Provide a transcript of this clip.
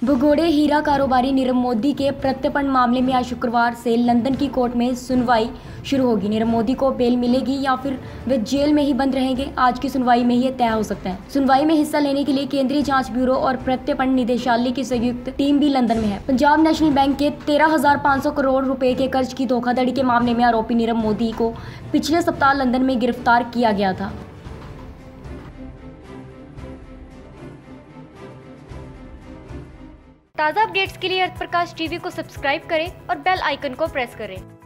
भगोड़े हीरा कारोबारी नीरव मोदी के प्रत्यर्पण मामले में आज शुक्रवार से लंदन की कोर्ट में सुनवाई शुरू होगी। नीरव मोदी को बेल मिलेगी या फिर वे जेल में ही बंद रहेंगे, आज की सुनवाई में ही तय हो सकता है। सुनवाई में हिस्सा लेने के लिए केंद्रीय जांच ब्यूरो और प्रत्यर्पण निदेशालय की संयुक्त टीम भी लंदन में है। पंजाब नेशनल बैंक के 13,500 करोड़ रुपए के कर्ज की धोखाधड़ी के मामले में आरोपी नीरव मोदी को पिछले सप्ताह लंदन में गिरफ्तार किया गया था। ताज़ा अपडेट्स के लिए अर्थ प्रकाश टीवी को सब्सक्राइब करें और बेल आइकन को प्रेस करें।